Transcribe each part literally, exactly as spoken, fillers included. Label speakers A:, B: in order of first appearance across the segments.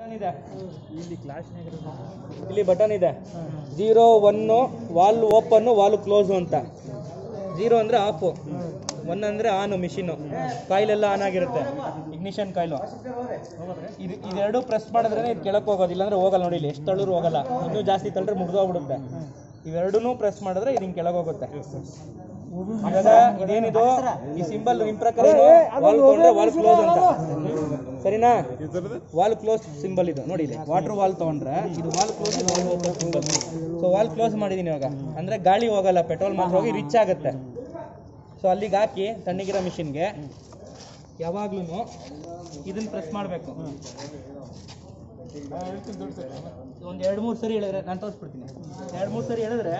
A: ಇದೆ ಇಲ್ಲಿ ಕ್ಲಾಸ್ ಇಲ್ಲಿ ಬಟನ್ ಇದೆ zero one valve open valve close ಅಂತ. ಝೀರೋ ಅಂದ್ರೆ ಆಫ್, ಒನ್ ಅಂದ್ರೆ ಆನ್. ಮಿಷಿನ್ ಕಾಯಿಲ್ ಎಲ್ಲ ಆನ್ ಆಗಿರುತ್ತೆ, ಇಗ್ನಿಷನ್ ಕಾಯಿಲು. ಇದು ಇದೆರಡು ಪ್ರೆಸ್ ಮಾಡಿದ್ರೆ ಇದು ಕೆಳಕ್ಕೆ ಹೋಗೋದು, ಇಲ್ಲಾಂದ್ರೆ ಹೋಗಲ್ಲ. ನೋಡಿ ಇಲ್ಲಿ ಎಷ್ಟು ತಳ್ಳರು ಹೋಗಲ್ಲ, ಇನ್ನೂ ಜಾಸ್ತಿ ತಳ್ಳರೆ ಮುಗ್ದೋಗ್ಬಿಡುತ್ತೆ. ಇವೆರಡೂ ಪ್ರೆಸ್ ಮಾಡಿದ್ರೆ ಇದು ಹಿಂಗೆ ಕೆಳಗೆ ಹೋಗುತ್ತೆ. ಇವಾಗ ಇದೇನಿದು ಈ ಸಿಂಬಲ್ ನಿಮ್ ಪ್ರಕಾರ ವಾಲ್ ತಗೊಂಡ್ರೆ ವಾಲ್ ಕ್ಲೋಸ್ ಅಂತ, ಸರಿನಾ? ವಾಲ್ ಕ್ಲೋಸ್ ಸಿಂಬಲ್ ಇದು ನೋಡಿ. ಇಲ್ಲಿ ವಾಟರ್ ವಾಲ್ ತಗೊಂಡ್ರೆ ಇದು valve close, valve symbol. So valve close ಮಾಡಿದೀನಿ ಇವಾಗ, ಅಂದ್ರೆ ಗಾಳಿ ಹೋಗಲ್ಲ, ಪೆಟ್ರೋಲ್ ಮಾತ್ರ ಹೋಗಿ ರಿಚ್ ಆಗುತ್ತೆ. ಸೊ ಅಲ್ಲಿಗೆ ಹಾಕಿ ತಣ್ಣಗಿರೋ ಮಿಷಿನ್ಗೆ ಯಾವಾಗ್ಲೂ ಇದನ್ನ ಪ್ರೆಸ್ ಮಾಡಬೇಕು. ಒಂದು ಎರಡು ಮೂರು ಸರಿ ಹೇಳಿದ್ರೆ ನಾನು ತೋರಿಸ್ಬಿಡ್ತೀನಿ. ಎರಡು ಮೂರು ಸರಿ ಹೇಳಿದ್ರೆ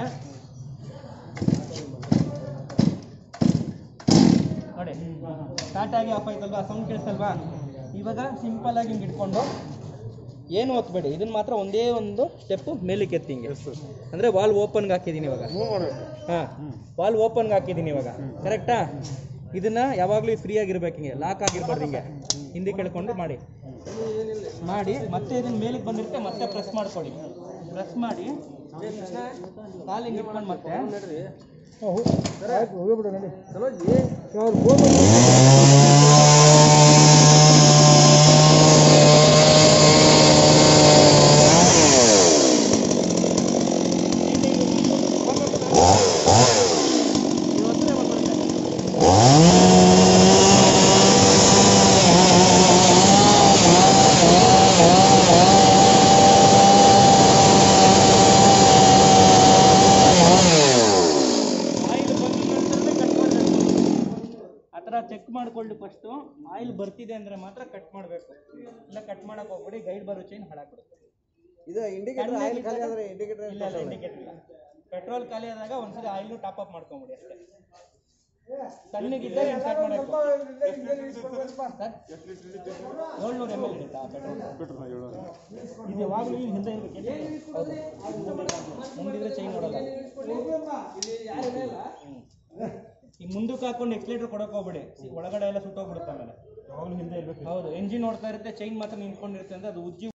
A: ನೋಡಿ ಸ್ಟಾರ್ಟ್ ಆಗಿ ಆಫ್ ಆಯ್ತಲ್ವಾ, ಸೌಂಡ್ ಕೇಳಿಸಲ್ವಾ? ಇವಾಗ ಸಿಂಪಲ್ ಆಗಿ ಹಿಂಗೆ ಇಟ್ಕೊಂಡು ಏನು ಒತ್ತಬೇಡಿ, ಇದನ್ನ ಮಾತ್ರ ಒಂದೇ ಒಂದು ಸ್ಟೆಪ್ ಮೇಲಕ್ಕೆ ಎತ್ತಿ ಹಿಂಗೆ, ಅಂದ್ರೆ ವಾಲ್ ಓಪನ್ಗೆ ಹಾಕಿದ್ದೀನಿ ಇವಾಗ. ಹಾಂ, ವಾಲ್ ಓಪನ್ಗೆ ಹಾಕಿದ್ದೀನಿ ಇವಾಗ, ಕರೆಕ್ಟಾ? ಇದನ್ನ ಯಾವಾಗಲೂ ಫ್ರೀ ಆಗಿರ್ಬೇಕು, ಹಿಂಗೆ ಲಾಕ್ ಆಗಿರ್ಬಾರ್ದು. ಹಿಂಗೆ ಹಿಂದೆ ಕೇಳ್ಕೊಂಡು ಮಾಡಿ ಮಾಡಿ ಮತ್ತೆ ಇದನ್ನ ಮೇಲಕ್ಕೆ ಬಂದಿರುತ್ತೆ, ಮತ್ತೆ ಪ್ರೆಸ್ ಮಾಡ್ಕೊಳ್ಳಿ. ಪ್ರೆಸ್ ಮಾಡಿ ಕಾಲಿಂಗ್ ಇಟ್ಕೊಂಡು ಮತ್ತೆ ಚೆಕ್ ಮಾಡ್ಕೊಳ್ಳಿ. ಫಸ್ಟ್ ಆಯಿಲ್ ಬರ್ತಿದೆ ಅಂದ್ರೆ ಮಾತ್ರ ಕಟ್ ಮಾಡಬೇಕು, ಇಲ್ಲ ಕಟ್ ಮಾಡಕ್ ಹೋಗ್ಬಿಡಿ, ಗೈಡ್ ಬರೋ ಚೈನ್ ಹಾಳಾಗ್ಬಿಡುತ್ತೆ.
B: ಇದು ಇಂಡಿಕೇಟರ್ ಆಯಿಲ್ ಖಾಲಿ ಆದ್ರೆ ಇಂಡಿಕೇಟರ್
A: ಇಲ್ಲ ಇಲ್ಲ ಇಂಡಿಕೇಟರ್ ಇಲ್ಲ. ಪೆಟ್ರೋಲ್ ಖಾಲಿ ಆದಾಗ ಒಂದ್ಸರಿ ಆಯಿಲ್ ಟಾಪ್ ಅಪ್ ಮಾಡ್ಕೊಂಬಿಡಿ ಅಷ್ಟೇ. ತಣ್ಣಗಿದ್ದಾಗ ಸ್ಟಾರ್ಟ್ ಮಾಡಬೇಕು. ಏಳ್ನೂರು ಎಮ್ ಎಲ್ ಇರುತ್ತಾ ಪೆಟ್ರೋಲ್? ಇದು ಯಾವಾಗಲೂ ಹಿಂದೆ ಇರಬೇಕು, ಮುಂದಿದ್ರೆ ಚೈನ್ ನೋಡಲ್ಲ. ಈ ಮುಂದಕ್ಕೆ ಹಾಕೊಂಡು ಎಕ್ಸ್ಲೇಟರ್ ಕೊಡಕ್ಕೆ ಹೋಗ್ಬೇಡಿ, ಒಳಗಡೆ ಎಲ್ಲ ಸುಟ್ಟೋಗ್ಬಿಡುತ್ತೆ ಆಮೇಲೆ. ಯಾವಾಗಲೂ ಹಿಂದೆ ಇರಬೇಕು. ಹೌದು, ಎಂಜಿನ್ ನೋಡ್ತಾ ಇರುತ್ತೆ, ಚೈನ್ ಮಾತ್ರ ನಿಂತ್ಕೊಂಡಿರುತ್ತೆ, ಅಂದ್ರೆ ಅದು ಉಜ್ಜಿ